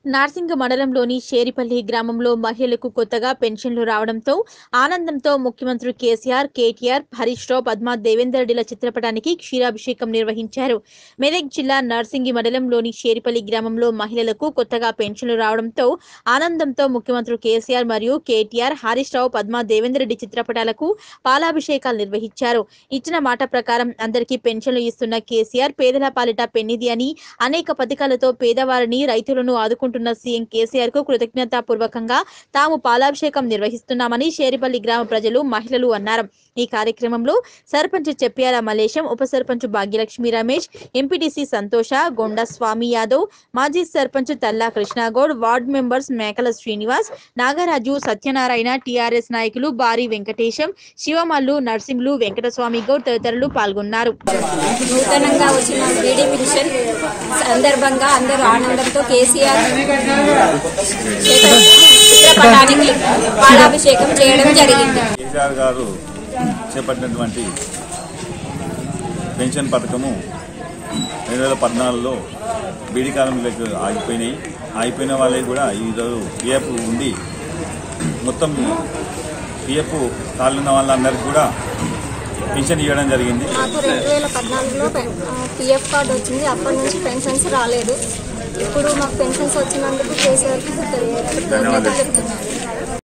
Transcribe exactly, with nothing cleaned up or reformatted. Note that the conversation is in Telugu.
నార్సింగ్ మండలంలోని షేరిపల్లి గ్రామంలో మహిళలకు కొత్తగా పెన్షన్లు రావడంతో ఆనందంతో ముఖ్యమంత్రి కేసీఆర్, కేటీఆర్, హరీష్ రావు, పద్మా దేవేందర్ రెడ్డిల చిత్రపటానికి క్షీరాభిషేకం నిర్వహించారు. మెదక్ జిల్లా నార్సింగి మండలంలోని షేరిపల్లి గ్రామంలో మహిళలకు కొత్తగా పెన్షన్లు రావడంతో ఆనందంతో ముఖ్యమంత్రి కేసీఆర్ మరియు కేటీఆర్, హరీష్ రావు, పద్మా దేవేందర్ రెడ్డి చిత్రపటాలకు పాలాభిషేకాలు నిర్వహించారు. ఇచ్చిన మాట ప్రకారం అందరికీ పెన్షన్లు ఇస్తున్న కేసీఆర్ పేదల పాలిట పెన్నిది అని అనేక పథకాలతో పేదవారిని, రైతులను ఆదుకుంటున్నారు. సీఎం కేసీఆర్ కు కృతజ్ఞతాపూర్వకంగా తాము పాలాభిషేకం నిర్వహిస్తున్నామని షేరిపల్లి గ్రామ ప్రజలు, మహిళలు అన్నారు. ఈ కార్యక్రమంలో సర్పంచ్ చెప్ప్యాల మలేశం, ఉప సర్పంచ్ భాగ్యలక్ష్మి రమేష్, ఎంపీటీసీ సంతోష, గొండ స్వామి యాదవ్, మాజీ sarpanch Talla Krishnagoud, ward members Mekala Srinivas, Nagaraju, Satyanarayana, TRS నాయకులు బారి వెంకటేశం, శివమల్లు, నర్సింహులు, వెంకటస్వామి గౌడ్ తదితరులు పాల్గొన్నారు. నూతనంగా వచ్చిన బీడీ మిషన్ సందర్భంగా అందరూ ఆనందంతో కేసీఆర్ చిత్రపటానికి పాలాభిషేకం చేయడం జరిగింది. కేసీఆర్ గారు చేపట్టినటువంటి పెన్షన్ పథకము రెండు వేల పద్నాలుగులో బీడీ కాలంలోకి ఆగిపోయినాయి. ఆగిపోయిన వాళ్ళకి కూడా ఈరోజు పిఎఫ్ ఉండి మొత్తం పిఎఫ్ కాలున్న వాళ్ళందరికీ కూడా పెన్షన్ ఇవ్వడం జరిగింది. నాకు రెండు వేల పద్నాలుగులో పిఎఫ్ కార్డు వచ్చింది. అప్పటి నుంచి పెన్షన్స్ రాలేదు. ఇప్పుడు మాకు పెన్షన్స్ వచ్చినందుకు కేసీఆర్కి ధన్యవాదాలు చెప్తున్నాను.